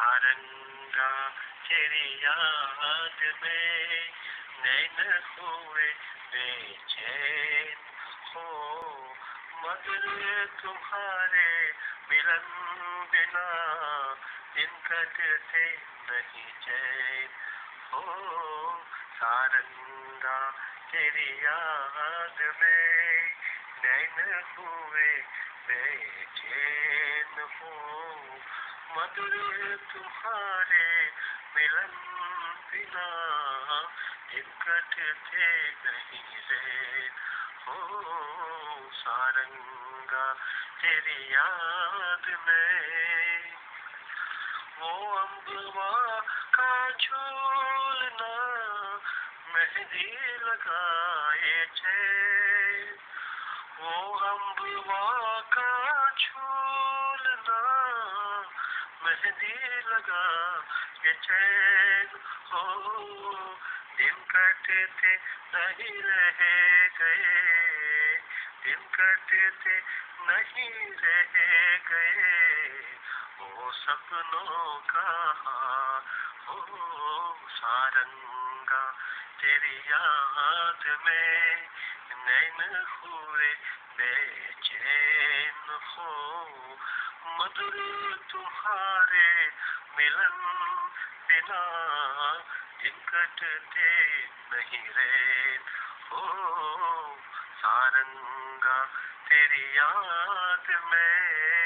सारंगा तेरी याद में नैन हुए बेचैन हो, मगर तुम्हारे मिलन बिना दिन कटते नहीं चैन हो। सारंगा तेरी याद में नैन हुए बेचैन हो, मगर तुम्हारे मिलन बिना दिन कटते नहीं रे हो। सारंगा तेरी याद में वो अम्बुआ का झूलना मेहंदी लगाए थे, वो अम्बुआ का झूलना मेहंदी लगा के चैन हो, दिन कटते नहीं रह गए, दिन कटते नहीं रह गए, वो सपनों का हो। सारंगा तेरी याद में नैन हुए बेचैन हो, मधुर तुम्हारे मिलन बिना दिन कटते नहीं रे हो। सारंगा तेरी याद में।